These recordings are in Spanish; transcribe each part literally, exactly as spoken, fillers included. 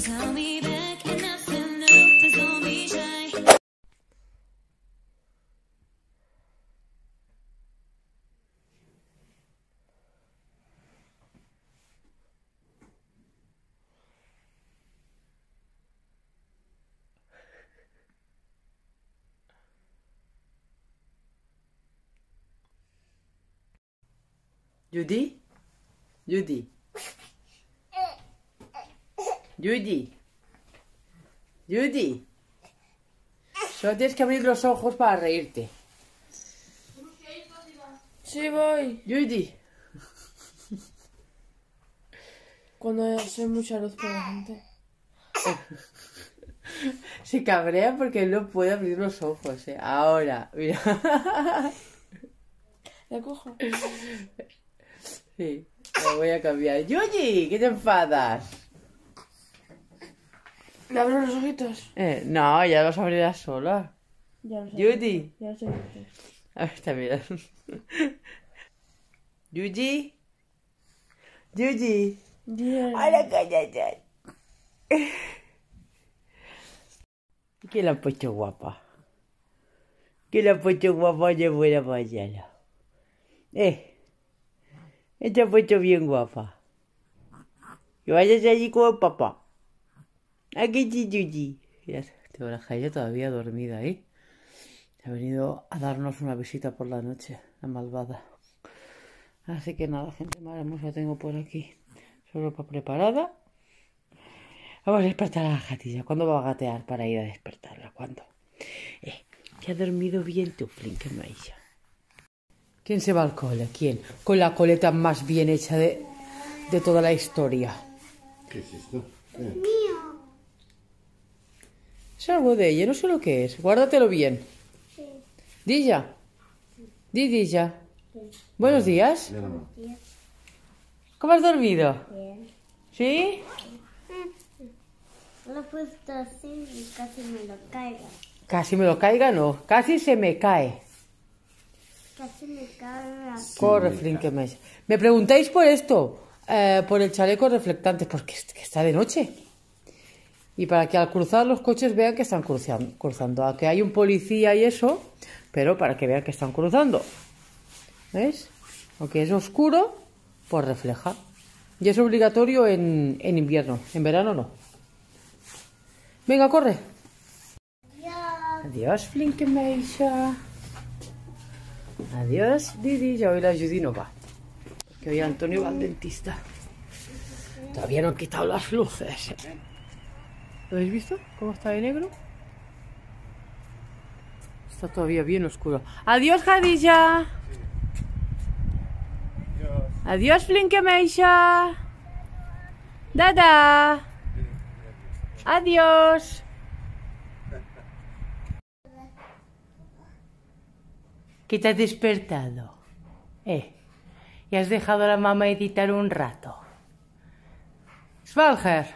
Judy, Judy, Judy, Judy. Solo tienes que abrir los ojos para reírte. Sí, voy. Judy. Cuando hace mucha luz por la gente. Se cabrea porque no puede abrir los ojos, ¿eh? Ahora, mira. ¿La cojo? Sí, lo voy a cambiar. Yuyi, ¿qué te enfadas? ¿Le abro los ojitos? Eh, no, ya los abrirás sola. Ya lo sé. Judy. Ya lo sé. A ver, está bien. Yuyi. Yuyi. Yeah. ¡Hola, cállate! ¿Quién la ha puesto guapa? ¿Quién la ha puesto guapa de buena mañana? Eh. Te ha puesto bien guapa. Que vayas allí con papá. Aquí, Yuyi. Mira, tengo la Jaira todavía dormida ahí. Ha venido a darnos una visita por la noche, la malvada. Así que nada, gente, vamos, la tengo por aquí. Su ropa preparada. Vamos a despertar a la gatilla. ¿Cuándo va a gatear para ir a despertarla? ¿Cuándo? Eh, ¿te ha dormido bien tu Flinke Maisha? ¿Quién se va al cole? ¿Quién? Con la coleta más bien hecha de, de toda la historia. ¿Qué es esto? ¿Qué? Mío. Es algo de ella, no sé lo que es. Guárdatelo bien. Sí. Dilla. Di, Dilla. Buenos días. Ya no. ¿Cómo has dormido? Bien. ¿Sí? Lo he puesto así y casi me lo caiga. Casi me lo caiga, no. Casi se me cae. Casi me cae. Corre, me Flinke Maisha. Me preguntáis por esto, eh, por el chaleco reflectante, porque es que está de noche. Y para que al cruzar los coches vean que están cruzando, cruzando. A que hay un policía y eso, pero para que vean que están cruzando. ¿Ves? Aunque es oscuro, pues refleja. Y es obligatorio en, en invierno. En verano no. Venga, corre. Adiós. Adiós, Flinke Maisha. Adiós, Didi. Ya hoy la Judy no va. Que hoy Antonio va al dentista. Todavía no han quitado las luces. ¿Lo habéis visto? ¿Cómo está de negro? Está todavía bien oscuro. Adiós, Jadilla. Adiós, Flinke Maisha. Dada. Adiós. ¿Qué te has despertado? Eh, y has dejado a la mamá editar un rato. Svalger,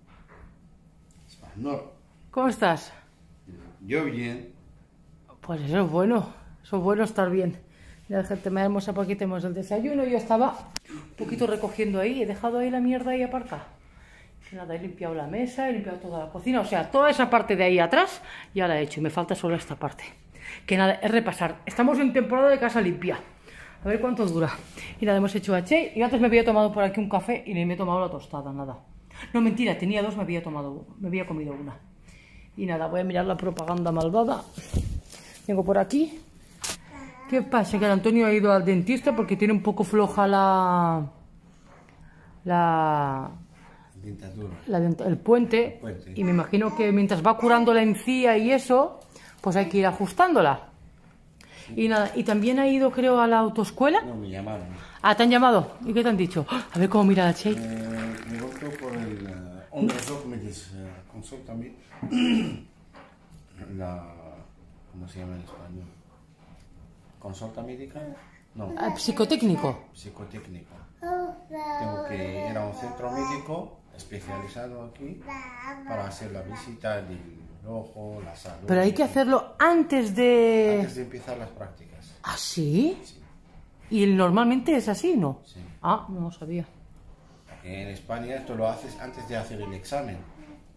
No. ¿cómo estás? Yo bien. Pues eso es bueno, eso es bueno estar bien. Mira, gente, me hermosa, porque tenemos el desayuno. Yo estaba un poquito recogiendo ahí, he dejado ahí la mierda ahí aparcada. Que nada, he limpiado la mesa, he limpiado toda la cocina, o sea, toda esa parte de ahí atrás ya la he hecho y me falta solo esta parte. Que nada, es repasar. Estamos en temporada de casa limpia. A ver cuánto dura. Y nada, hemos hecho H. Y antes me había tomado por aquí un café y me he tomado la tostada, nada. No, mentira, tenía dos, me había tomado, me había comido una. Y nada, voy a mirar la propaganda malvada. Tengo por aquí. ¿Qué pasa? Que el Antonio ha ido al dentista porque tiene un poco floja la... La... Dentadura. la dent- el puente. El puente. Y me imagino que mientras va curando la encía y eso, pues hay que ir ajustándola. Y nada, y también ha ido, creo, a la autoescuela. No, me llamaron. Ah, ¿te han llamado? ¿Y qué te han dicho? ¡Ah! A ver cómo mira la Che. Eh, me votó por el uh, Onderzoekmedisch uh, Consult también. La... ¿Cómo se llama en español? ¿Consulta médica? No, Ah, psicotécnico. psicotécnico. Tengo que ir a un centro médico especializado aquí para hacer la visita del ojo, la salud. Pero hay que hacerlo antes de... Antes de empezar las prácticas. ¿Ah, sí? Sí. Y normalmente es así, ¿no? Sí. Ah, no lo sabía. En España esto lo haces antes de hacer el examen.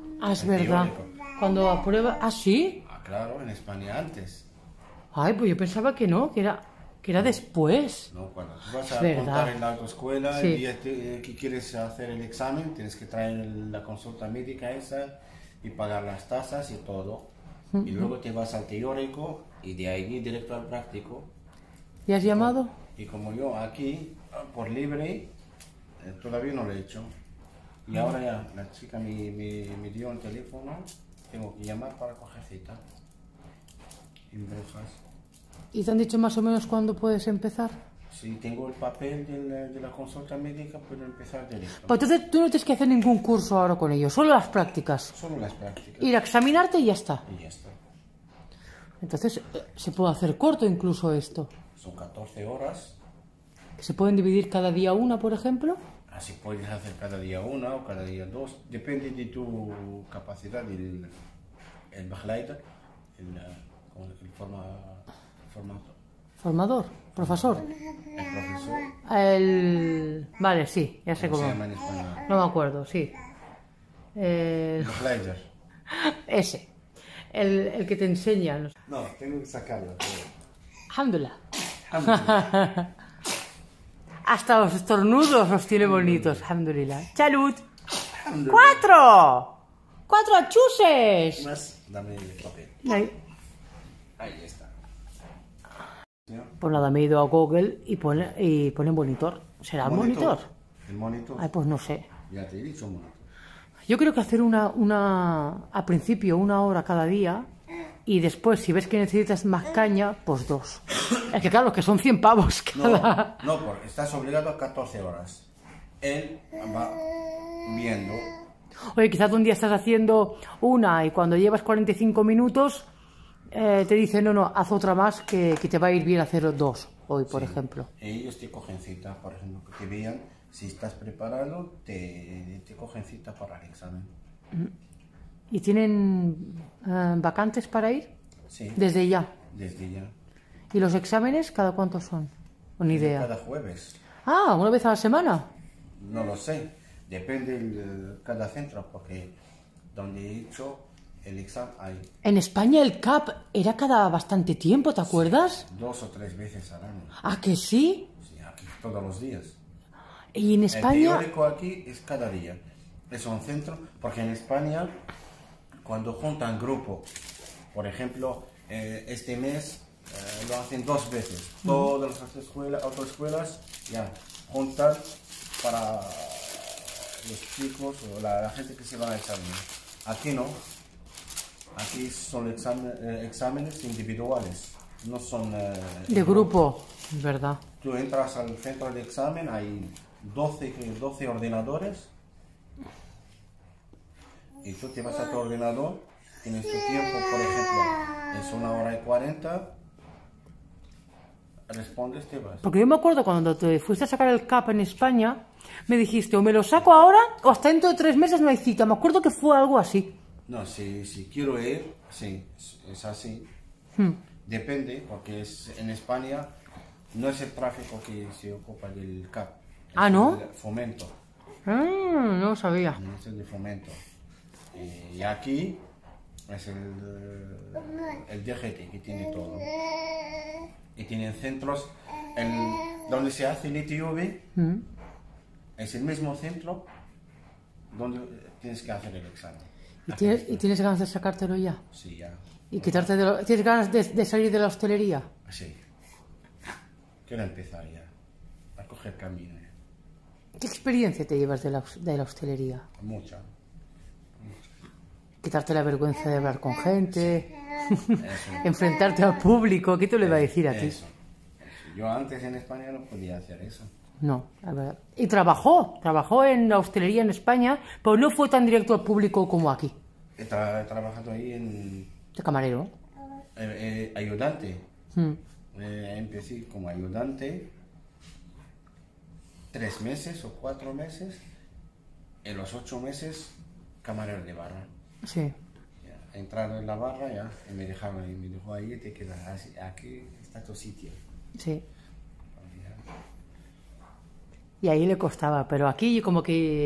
Ah, es el verdad. teórico. Cuando aprueba... ¿Ah, sí? Ah, claro, en España antes. Ay, pues yo pensaba que no, que era, que era después. No, cuando tú vas Es a verdad. apuntar en la autoescuela, Sí. el día te- que quieres hacer el examen, tienes que traer el- la consulta médica esa y pagar las tasas y todo. Y luego te vas al teórico y de ahí directo al práctico. ¿Y has llamado? Y como yo aquí, por libre, eh, todavía no lo he hecho. Y ahora ya, la chica me, me, me dio un teléfono, tengo que llamar para coger cita. En Brujas. ¿Y te han dicho más o menos cuándo puedes empezar? Si tengo el papel de la, de la consulta médica, puedo empezar directo. Pues entonces tú no tienes que hacer ningún curso ahora con ellos, solo las prácticas. Solo las prácticas. Ir a examinarte y ya está. Y ya está. Entonces eh, se puede hacer corto incluso esto. Son catorce horas. Que se pueden dividir cada día una, por ejemplo. Así puedes hacer cada día una o cada día dos. Depende de tu capacidad. El, el Begleiter, el, eh, ¿cómo es? el forma, formato, Formador, profesor. el profesor. El... Vale, sí, ya sé ¿Cómo cómo. se llama en español? No me acuerdo, sí. El... Begleiter. Ese. El, el que te enseña. no sé. No, tengo que sacarlo. Alhamdulillah. Alhamdulillah. Hasta los estornudos los tiene bonitos. Alhamdulillah. ¡Salud! Alhamdulillah. ¡Cuatro! ¡Cuatro achuses! Más, dame el papel. Ahí. Ahí está. Pues nada, me he ido a Google y pone, y pone monitor. ¿Será monitor? El monitor. Ay, pues no sé. Ya te he dicho monitor. Yo creo que hacer una, una, al principio una hora cada día y después, si ves que necesitas más caña, pues dos. Es que claro, que son cien pavos cada... No, no, porque estás obligado a catorce horas. Él va viendo. Oye, quizás un día estás haciendo una y cuando llevas cuarenta y cinco minutos eh, te dice, no, no, haz otra más que, que te va a ir bien hacer dos hoy, por Sí. ejemplo. Ellos te cogen cita, por ejemplo, que te vean si estás preparado, te, te cogen cita para el examen. ¿Y tienen eh, vacantes para ir? Sí, Desde ya. desde ya. ¿Y los exámenes cada cuánto son? Ni idea. Cada jueves. Ah, una vez a la semana. No lo sé, depende de cada centro, porque donde he hecho el examen hay En España el C A P era cada bastante tiempo, ¿te acuerdas? dos o tres veces al año. ¿Ah, que sí? Sí, aquí todos los días. Y en El España... teórico aquí es cada día. Es un centro, porque en España, cuando juntan grupo, por ejemplo, eh, este mes eh, lo hacen dos veces. Todas las escuelas, autoescuelas ya juntan para los chicos o la, la gente que se van a examinar. Aquí no. Aquí son examen- eh, exámenes individuales, no son... eh, De grupo, es verdad. Tú entras al centro de examen, hay doce, doce ordenadores y tú te vas a tu ordenador, tienes tu tiempo, por ejemplo, es una hora y cuarenta, respondes, te vas. Porque yo me acuerdo cuando te fuiste a sacar el C A P en España, me dijiste, o me lo saco ahora o hasta dentro de tres meses no hay cita. Me acuerdo que fue algo así. No, si, si quiero ir, sí, es- es así. Hmm. Depende, porque es, en España no es el tráfico que se ocupa del C A P. Ah, es ¿no? el fomento. Ah, no lo sabía. No es el de fomento. Eh, y aquí es el, eh, el D G T que tiene todo. Y tienen centros en, donde se hace el I T V, Mm. es el mismo centro donde tienes que hacer el examen. ¿Y tienes, ¿Y tienes ganas de sacártelo ya? Sí, ya. ¿Y quitarte de lo- ¿Tienes ganas de, de salir de la hostelería? Sí. Quiero empezar ya a coger camino. ya. ¿Qué experiencia te llevas de la, de la hostelería? Mucha. Quitarte la vergüenza de hablar con gente, Eso. enfrentarte al público. ¿Qué te lo iba a decir a ti? Eso. Yo antes en España no podía hacer eso. No, a ver. Y trabajó, trabajó en la hostelería en España, pero no fue tan directo al público como aquí. He, tra- he trabajado ahí en De camarero. eh, eh, ayudante. Mm. Eh, empecé como ayudante tres meses o cuatro meses. En los ocho meses, camarero de barra. Sí. Ya, entrado en la barra ya, y me dejaron y me dijo ahí te quedas así, aquí está tu sitio. Sí. Ya. Y ahí le costaba, pero aquí como que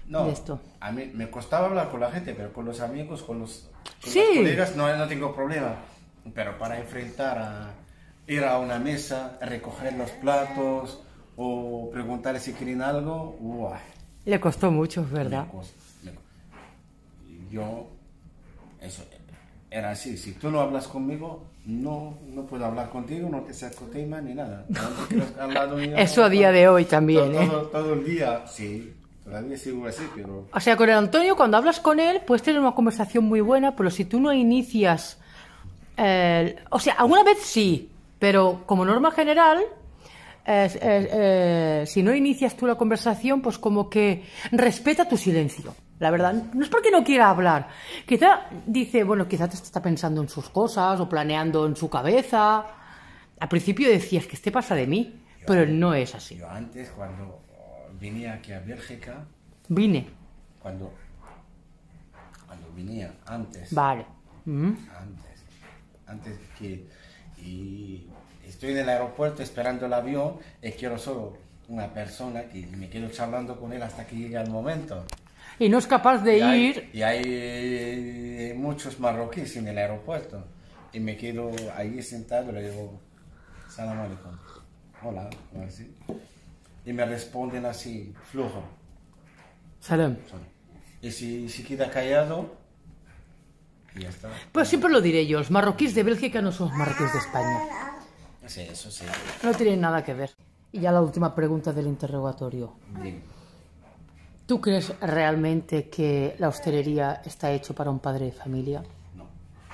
No, de esto. a mí me costaba hablar con la gente, pero con los amigos, con los, con Sí. los colegas no, no tengo problema. Pero para enfrentar a ir a una mesa, recoger los platos o preguntarles si quieren algo, ¡uah! Le costó mucho, Me ¿verdad? cos- me co- yo, eso, era así. Si tú no hablas conmigo, no, no puedo hablar contigo, no te saco tema ni nada. No te quiero hablar de un- Eso a día de hoy también, todo, ¿eh? todo, todo el día, sí. Todavía sigo así, pero... O sea, con el Antonio, cuando hablas con él, puedes tener una conversación muy buena, pero si tú no inicias... eh, o sea, alguna vez sí, pero como norma general, eh, eh, eh, si no inicias tú la conversación, pues como que respeta tu silencio. La verdad, no es porque no quiera hablar. Quizá dice, bueno, quizá te está pensando en sus cosas o planeando en su cabeza. Al principio decías que este pasa de mí, pero no es así. Yo antes, cuando venía aquí a Bélgica, Vine. cuando, cuando venía antes, Vale. Mm. antes, antes que, y estoy en el aeropuerto esperando el avión y quiero solo una persona que me quedo charlando con él hasta que llegue el momento. Y no es capaz de y hay, ir... y hay muchos marroquíes en el aeropuerto y me quedo ahí sentado y le digo, salam alaikum, hola, o así. Y me responden así, flujo. Salam. Y si, si queda callado, y ya está. Pues siempre lo diré yo, los marroquíes de Bélgica no son los marroquíes de España. Sí, eso sí. No tienen nada que ver. Y ya la última pregunta del interrogatorio. Digo, ¿Tú crees realmente que la hostelería está hecho para un padre de familia? no.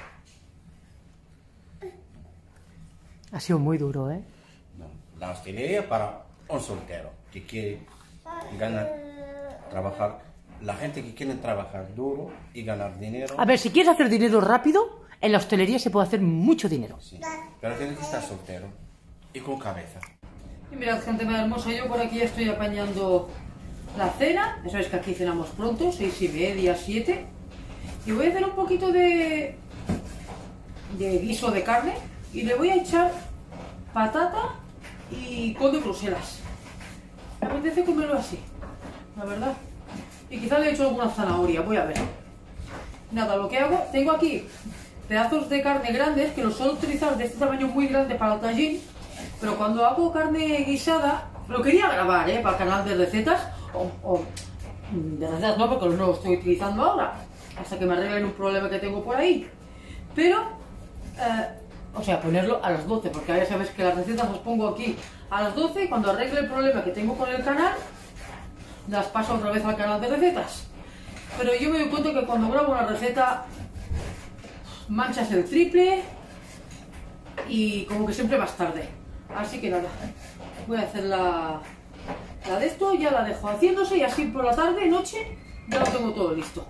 Ha sido muy duro, ¿eh? No. La hostelería para un soltero que quiere ganar, trabajar. La gente que quiere trabajar duro y ganar dinero. A ver, si quieres hacer dinero rápido, en la hostelería se puede hacer mucho dinero. Sí, pero tiene que estar soltero y con cabeza. Y mirad, gente más hermosa, yo por aquí ya estoy apañando la cena. Ya sabéis que aquí cenamos pronto, seis y media, siete. Y voy a hacer un poquito de, de guiso de carne y le voy a echar patata y col de Bruselas. Me apetece comerlo así, la verdad. Y quizás le echo alguna zanahoria, voy a ver. Nada, lo que hago, tengo aquí pedazos de carne grandes que los suelo utilizar de este tamaño muy grande para el tajín, pero cuando hago carne guisada, lo quería grabar, ¿eh? Para el canal de recetas, o, o de recetas no, porque no lo estoy utilizando ahora, hasta que me arreglen un problema que tengo por ahí. Pero, eh, o sea, ponerlo a las doce, porque ya sabes que las recetas las pongo aquí a las doce y cuando arregle el problema que tengo con el canal, las paso otra vez al canal de recetas. Pero yo me doy cuenta que cuando grabo una receta manchas el triple y como que siempre más tarde. Así que nada, voy a hacer la, la de esto, ya la dejo haciéndose y así por la tarde, noche, ya lo tengo todo listo.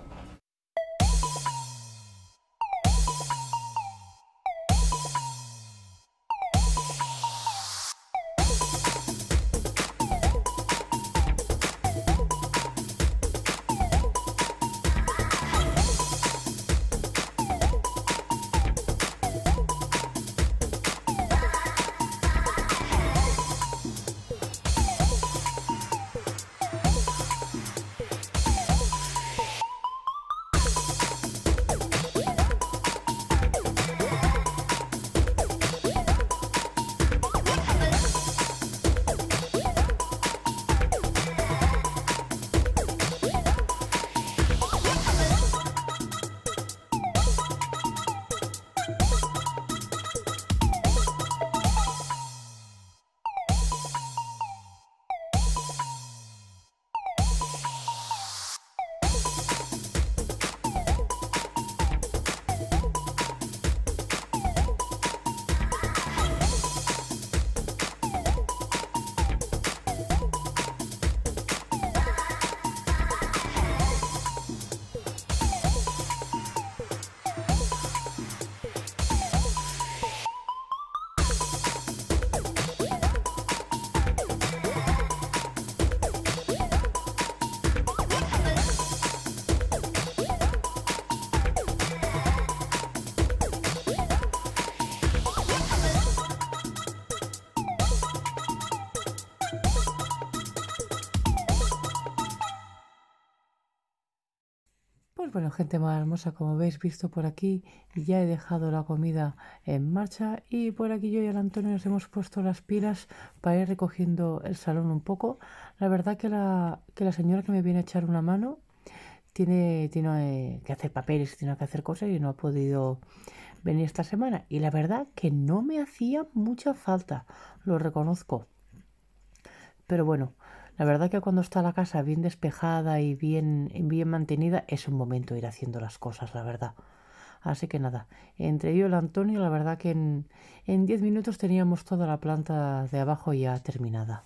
Pues bueno, gente más hermosa, como habéis visto por aquí, ya he dejado la comida en marcha y por aquí yo y el Antonio nos hemos puesto las pilas para ir recogiendo el salón un poco. La verdad que la, que la señora que me viene a echar una mano tiene, tiene que hacer papeles, tiene que hacer cosas y no ha podido venir esta semana. Y la verdad que no me hacía mucha falta, lo reconozco. Pero bueno, la verdad que cuando está la casa bien despejada y bien, bien mantenida, es un momento ir haciendo las cosas, la verdad. Así que nada, entre yo y el Antonio, la verdad que en, en diez minutos teníamos toda la planta de abajo ya terminada.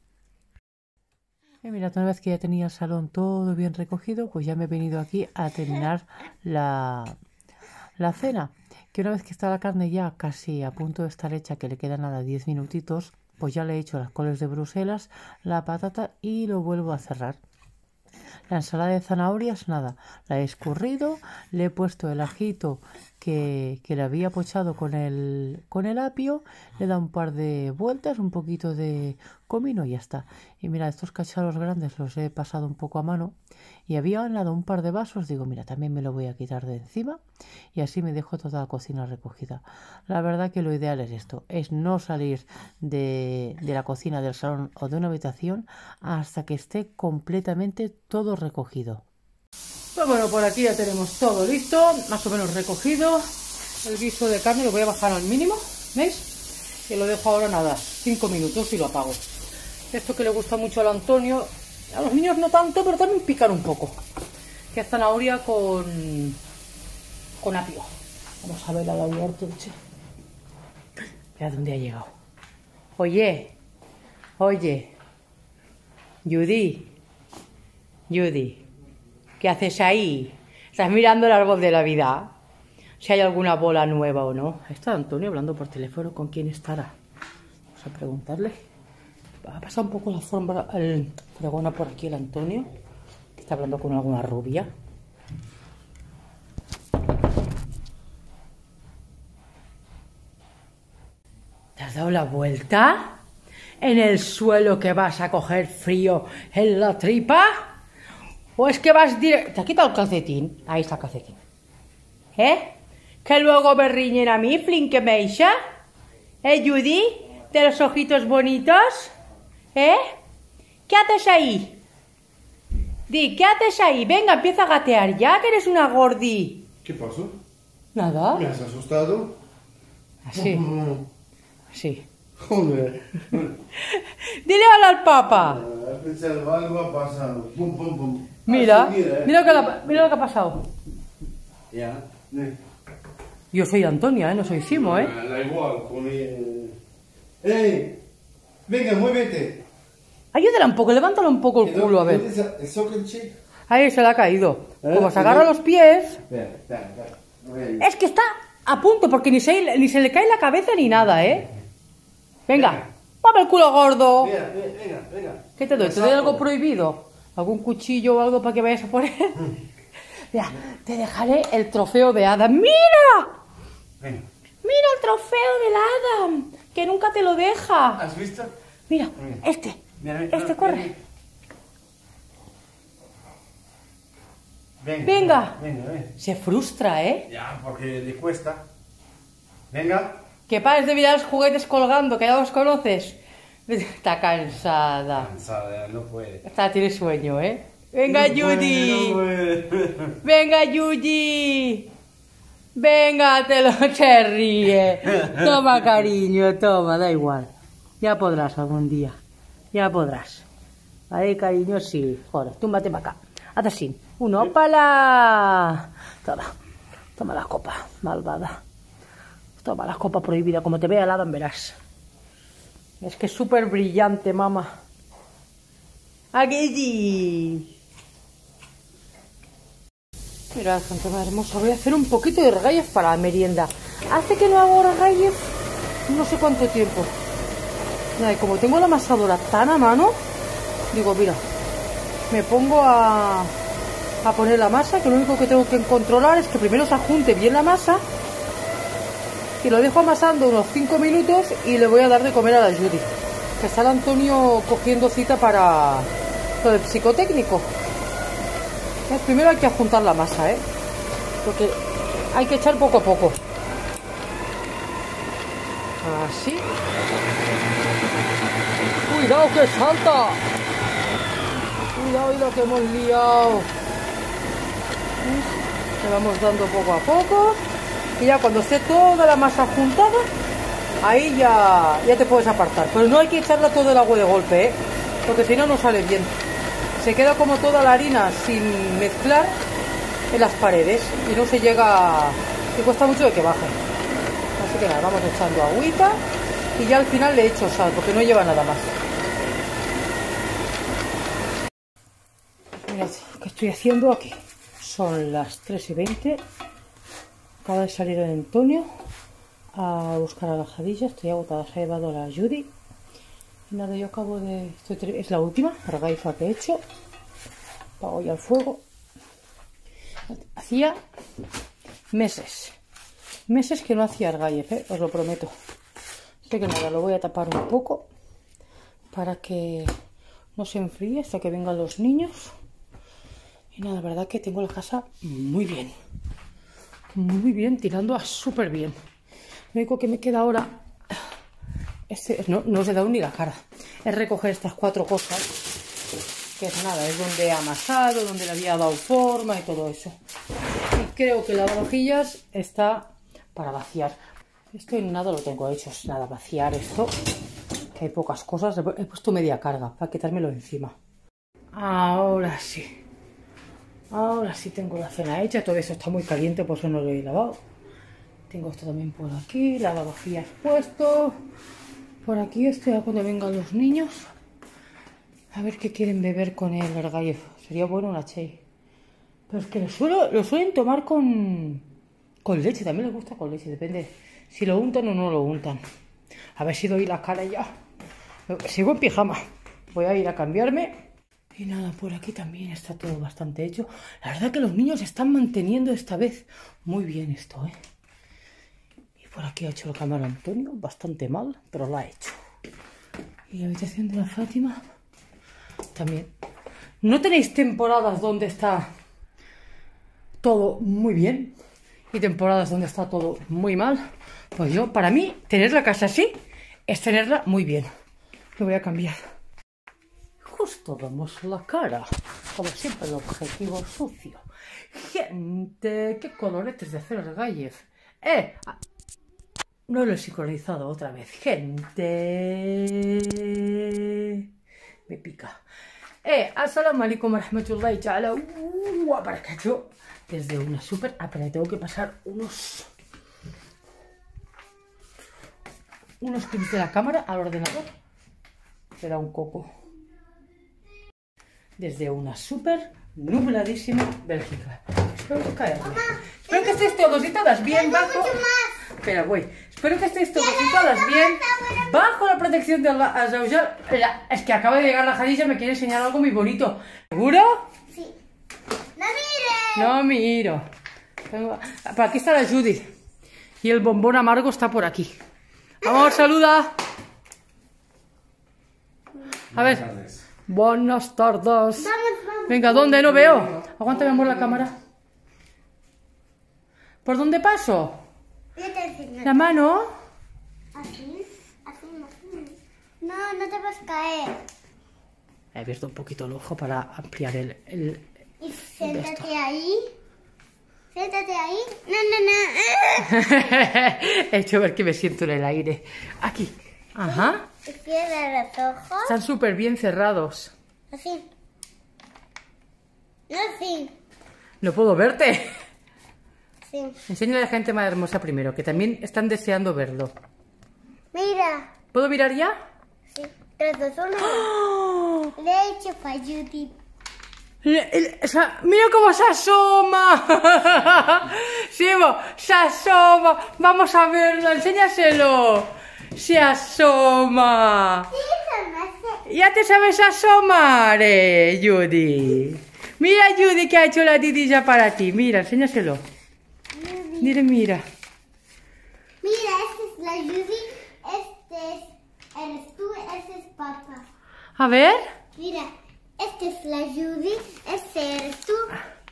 Y mirad, una vez que ya tenía el salón todo bien recogido, pues ya me he venido aquí a terminar la, la cena. Que una vez que está la carne ya casi a punto de estar hecha, que le quedan nada diez minutitos, pues ya le he hecho las coles de Bruselas, la patata y lo vuelvo a cerrar. La ensalada de zanahorias, nada, la he escurrido, le he puesto el ajito que, que le había pochado con el, con el apio, le he dado un par de vueltas, un poquito de comino y ya está. Y mira, estos cacharros grandes los he pasado un poco a mano y había ganado un par de vasos, digo, mira, también me lo voy a quitar de encima y así me dejo toda la cocina recogida. La verdad que lo ideal es esto, es no salir de, de la cocina, del salón o de una habitación hasta que esté completamente todo recogido. Pues bueno, por aquí ya tenemos todo listo, más o menos recogido. El guiso de carne lo voy a bajar al mínimo, ¿veis? Y lo dejo ahora nada, cinco minutos y lo apago. Esto que le gusta mucho al Antonio, a los niños no tanto, pero también picar un poco. Que es zanahoria con, con apio. Vamos a ver a la Artuche. Mira dónde ha llegado. Oye, oye, Judy, Judy, ¿qué haces ahí? ¿Estás mirando el árbol de la vida? Si hay alguna bola nueva o no. Está Antonio hablando por teléfono, ¿con quién estará? Vamos a preguntarle. Va a pasar un poco la forma, el fregona por aquí el Antonio, que está hablando con alguna rubia. ¿Te has dado la vuelta? ¿En el suelo que vas a coger frío en la tripa? ¿O es que vas directo? ¿Te has quitado el calcetín? Ahí está el calcetín. ¿Eh? ¿Que luego me riñen a mí, Flinkemeisha? ¿Eh, Judy? ¿De los ojitos bonitos? ¿Eh? ¿Qué haces ahí? Di, ¿qué haces ahí? Venga, empieza a gatear ya, que eres una gordi. ¿Qué pasó? Nada. ¿Me has asustado? Sí. Sí. Joder. Dile hola al papá. Has pensado algo ha pasado. Pum, pum, pum. Mira, Ah, sí, mira, eh. mira, lo que la- mira lo que ha pasado. Ya. Eh. Yo soy Antonia, ¿eh? No soy Simo, ¿eh? Da igual, con el... ¡Ey! Venga, muévete. Ayúdala un poco, levántala un poco el culo, a ver. ¿Dónde está el soccer chick? Ahí se le ha caído. ¿Eh? Como se agarra los pies... Espera, espera, espera. No voy a ir. Es que está a punto, porque ni se, ni se le cae la cabeza ni nada, ¿eh? Venga, ¡pame el culo gordo! Mira, venga, venga, venga. ¿Qué te doy? ¿Te doy algo prohibido? ¿Algún cuchillo o algo para que vayas a poner? Mira, te dejaré el trofeo de Adam. ¡Mira! Venga. ¡Mira el trofeo del Adam! Que nunca te lo deja. ¿Has visto? Mira, Mira. este. Mira, mira, Este mira, corre. mira. Venga. Venga. Venga, venga. Se frustra, ¿eh? Ya, porque le cuesta. Venga. Que pares de mirar los juguetes colgando, que ya los conoces. Está cansada. Cansada, no puede. Está, tiene sueño, ¿eh? Venga, No Judy. puede, no puede. Venga, Judy. Venga, te lo se ríe. Toma, cariño, toma, da igual. Ya podrás algún día. Ya podrás. Ahí, cariño, sí. Joder, túmbate para acá. Haz así. Uno, ¡opala! Toma. Toma la copa, malvada. Toma la copa prohibida. Como te vea al lado, verás. Es que es súper brillante, mamá. Aquí sí. Mirad, gente más hermosa, voy a hacer un poquito de regalles para la merienda. Hace que no hago regalles no sé cuánto tiempo. Nada, y como tengo la amasadora tan a mano, digo, mira, me pongo a, a poner la masa, que lo único que tengo que controlar es que primero se ajunte bien la masa. Y lo dejo amasando unos cinco minutos y le voy a dar de comer a la Judy. Que está el Antonio cogiendo cita para lo del psicotécnico. ¿Eh? Primero hay que juntar la masa, ¿eh? Porque hay que echar poco a poco. Así. ¡Cuidado que salta! Cuidado y lo que hemos liado. Le vamos dando poco a poco. Y ya cuando esté toda la masa juntada, ahí ya, ya te puedes apartar. Pero no hay que echarla todo el agua de golpe, ¿eh? Porque si no, no sale bien. Se queda como toda la harina sin mezclar en las paredes y no se llega, y cuesta mucho de que baje. Así que nada, vamos echando agüita y ya al final le echo sal porque no lleva nada más. Mirad, ¿qué estoy haciendo aquí? Son las tres y veinte. Acaba de salir el Antonio a buscar a la Jadilla. Estoy agotada, se ha llevado a la Judy. Y nada, yo acabo de... Estoy, es la última argaifa que he hecho. Apago ya el fuego. Hacía meses, meses que no hacía argaif, ¿eh? Os lo prometo. Así que nada, lo voy a tapar un poco para que no se enfríe hasta que vengan los niños. Y nada, la verdad que tengo la casa muy bien. Muy bien, tirando a súper bien. Lo único que me queda ahora... Este, no, no os he dado ni la cara. Es recoger estas cuatro cosas. Que es nada, es donde he amasado, donde le había dado forma y todo eso. Y creo que lavavajillas está para vaciar. Esto en nada lo tengo hecho, es nada, vaciar esto. Que hay pocas cosas. He puesto media carga para quitármelo encima. Ahora sí. Ahora sí tengo la cena hecha. Todo eso está muy caliente, por eso no lo he lavado. Tengo esto también por aquí. Lavavajillas puesto. Por aquí esto ya cuando vengan los niños. A ver qué quieren beber con el argaif. Sería bueno una chai. Pero es que lo, suelo, lo suelen tomar con, con leche. También les gusta con leche. Depende si lo untan o no lo untan. A ver si doy la cara ya. Sigo en pijama. Voy a ir a cambiarme. Y nada, por aquí también está todo bastante hecho. La verdad que los niños están manteniendo esta vez muy bien esto, ¿eh? Y por aquí ha hecho la cámara Antonio. Bastante mal, pero la ha hecho. Y la habitación de la Fátima... También. ¿No tenéis temporadas donde está todo muy bien y temporadas donde está todo muy mal? Pues yo, para mí, tener la casa así es tenerla muy bien. Lo voy a cambiar. Justo damos la cara. Como siempre, el objetivo sucio. Gente, qué coloretes de hacer argaif. Eh, no lo he sincronizado otra vez. Gente... Me pica. Eh, assalamu alaikum warahmatullahi ta'ala wa barakatuh. Desde una super... Ah, pero tengo que pasar unos... Unos clips de la cámara al ordenador. Me da un coco. Desde una super nubladísima Bélgica. Espero que caerme. Espero que estéis todos y todas bien bajo... Espera, voy. Espero que estéis todos y todas bien bajo la protección de Allah Azza wa Jal. Es que acaba de llegar la Jadilla y me quiere enseñar algo muy bonito. ¿Seguro? Sí. ¡No mires! No miro. Tengo... Por aquí está la Judith. Y el bombón amargo está por aquí. Vamos, saluda. A ver. Buenas tardes. Buenas tardes. Vamos, vamos. Venga, ¿dónde? No veo. Aguántame, amor, la cámara. ¿Por dónde paso? Yo te enseño. ¿La mano? Así, así, así. No, no te vas a caer. He abierto un poquito el ojo para ampliar el... el... Y siéntate ahí. Siéntate ahí. No, no, no. He hecho ver que me siento en el aire. Aquí. Ajá. Y cierra los ojos. Están súper bien cerrados. Así. No, así. No puedo verte. Sí. Enséñale a la gente más hermosa primero, que también están deseando verlo. Mira. ¿Puedo mirar ya? Sí. Tres, dos, uno. ¡Oh! Le he hecho para Judith. Le- el- o sea, ¡mira cómo se asoma! Sí, bo, se asoma. Vamos a verlo, enséñaselo. Se asoma. Sí, se me hace. ¿Ya te sabes asomar, eh, Judy? Mira, Judy, que ha hecho la didilla para ti. Mira, enséñaselo. Mira, mira. Mira, esta es la Judith. Este es. Eres tú, ese es papá. A ver. Mira, esta es la Judith. Este eres tú.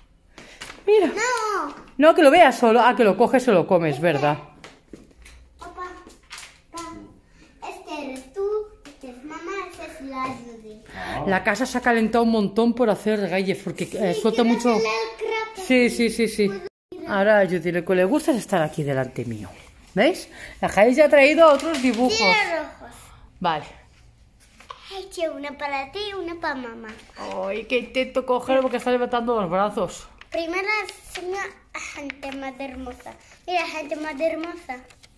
Mira. No. No, que lo veas solo. Ah, que lo coges o lo comes, ¿verdad? Papá, papá, este eres tú, este es mamá, este es la Judy. La casa se ha calentado un montón por hacer galles, porque eh, suelta ¿Quieres mucho... hacerle el crepe? Sí, sí, sí, sí. Ahora a Judy lo que le gusta es estar aquí delante mío. ¿Veis? La Jai ya ha traído otros dibujos. Tiene rojos. Vale. He hecho una para ti y una para mamá. Ay, que intento coger porque está levantando los brazos. Primero enseño a gente más hermosa. Mira, gente más hermosa.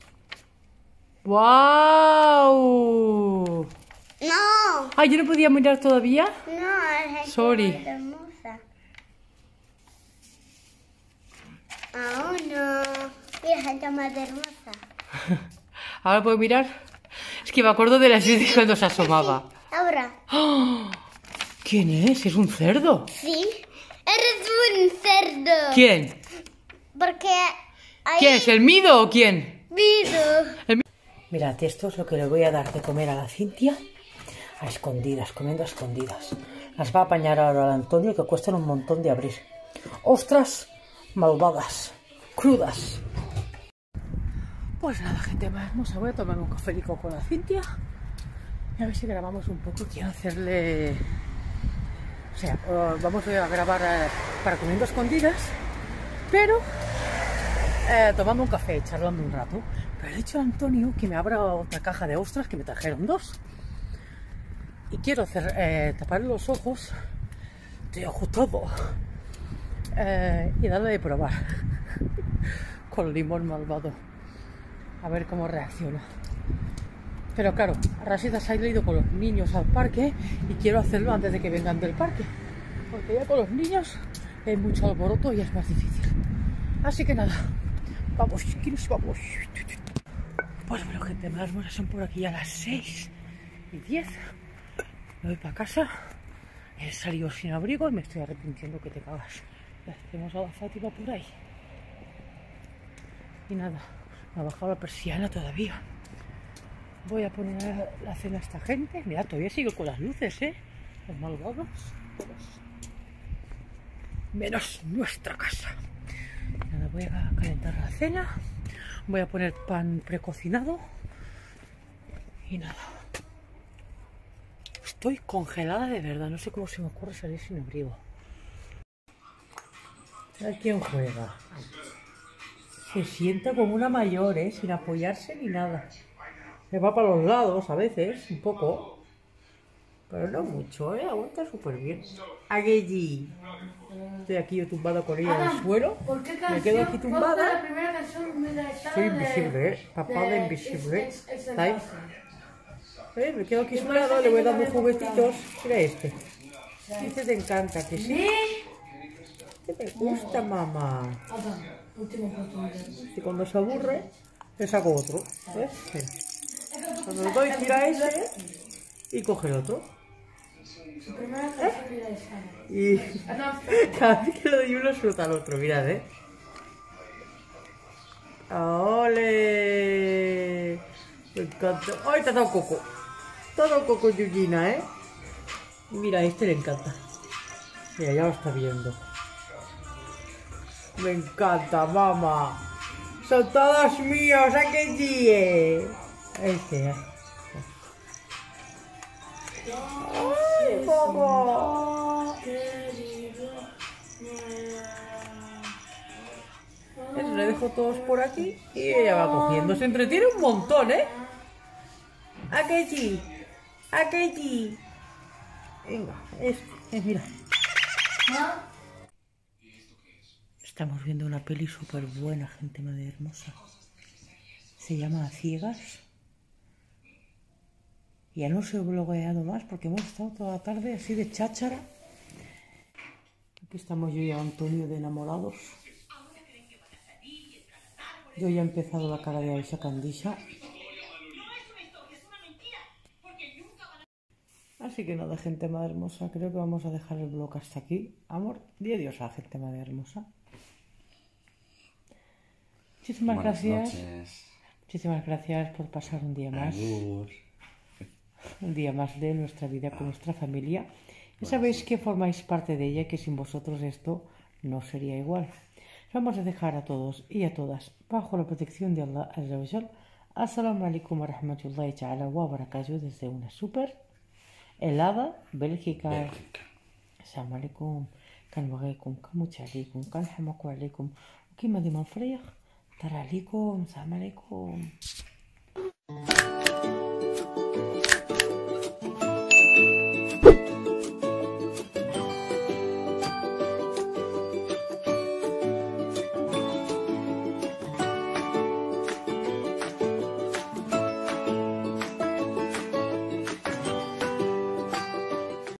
¡Wow! No, Ay, yo no podía mirar todavía. no, es gente Sorry. más hermosa. Oh, no. Mira, gente más hermosa. Ahora puedo mirar. Es que me acuerdo de la Judy cuando se asomaba. Ahora. ¡Oh! ¿Quién es? Es un cerdo. Sí, eres un cerdo. ¿Quién? Porque ahí ¿Quién es? ¿El Mido o quién? vivo. Mirad, esto es lo que le voy a dar de comer a la Cintia a escondidas, comiendo a escondidas. Las va a apañar ahora al Antonio, que cuestan un montón de abrir. ¡Ostras! Malvadas, crudas. Pues nada, gente más hermosa, voy a tomar un cafelico con la Cintia y a ver si grabamos un poco. Quiero hacerle... O sea, uh, vamos a grabar uh, para comiendo a escondidas, pero eh, tomando un café, charlando un rato. Pero le he dicho a Antonio que me abra otra caja de ostras, que me trajeron dos. Y quiero hacer, eh, tapar los ojos de ojo todo eh, y darle de probar con limón malvado. A ver cómo reacciona. Pero claro, Rashida se ha ido con los niños al parque y quiero hacerlo antes de que vengan del parque. Porque ya con los niños hay mucho alboroto y es más difícil. Así que nada, vamos, chiquillos, vamos. Pues bueno, gente, más buenas son por aquí a las seis y diez. Me voy para casa. He salido sin abrigo y me estoy arrepintiendo que te cagas. Ya tenemos a la Fátima por ahí. Y nada, me ha bajado la persiana todavía. Voy a poner la cena a esta gente. Mira, todavía sigo con las luces, ¿eh? Los malvados. Menos nuestra casa. Nada, voy a calentar la cena. Voy a poner pan precocinado. Y nada. Estoy congelada de verdad. No sé cómo se me ocurre salir sin abrigo. ¿A quién juega? Se sienta como una mayor, ¿eh? Sin apoyarse ni nada. Se va para los lados a veces, un poco. Pero no mucho, ¿eh? Aguanta súper bien. Agueyi. Estoy aquí yo tumbada con ella en el suelo. ¿Por qué Me quedo aquí canción? Ponte la tumbada. primera canción de la escala Soy de- invisible, ¿eh? Papá de de invisible. Ex- Ex- ¿Está ahí? Ex- ¿Eh? Me quedo aquí a su lado, le voy dando juguetitos. Mira este. Este te encanta, que sí. Este me gusta, mamá. Adam, última oportunidad. Y cuando se aburre, le saco otro. ¿Ves? Mira. Cuando le doy, tira ese y coge el otro. Su primera canción de la escala. Y cada vez que le doy uno, suelta al otro. Mirad, ¿eh? ¡Ole! Me encanta. ¡Ay, te ha dado coco! Te ha dado coco, Yuyina, ¿eh? Y mira, a este le encanta. Mira, ya lo está viendo. Me encanta, mamá. Son todos míos, ¿a qué sí? Este, ¿eh? ¡Ay, Coco! Eso, le dejo todos por aquí y ella va cogiendo. Se entretiene un montón, ¿eh? ¿A qué sí? ¿A qué sí? Venga, este, eh, mira. Estamos viendo una peli súper buena, gente madre hermosa. Se llama Ciegas. Ya no os he blogueado más porque hemos estado toda la tarde así de cháchara. Aquí estamos yo y Antonio de enamorados. Yo ya he empezado la cara de Aisha Candisha. Así que nada, gente madre hermosa. Creo que vamos a dejar el blog hasta aquí. Amor, di adiós a la gente madre hermosa. Muchísimas Buenas gracias. noches. Muchísimas gracias por pasar un día más. Agur. Un día más de nuestra vida con nuestra familia. Ya sabéis que formáis parte de ella y que sin vosotros esto no sería igual. Vamos a dejar a todos y a todas bajo la protección de Allah Azza wa Jal. Assalamu alaikum wa rahmatullahi ta'ala wa barakatuh desde una super helada Bélgica. Bélgica. Assalamu alaikum. كنبغيكم كنموت عليكم كنحماقوا عليكم وكيما ديما نفريق طلع عليكم. السلام عليكم.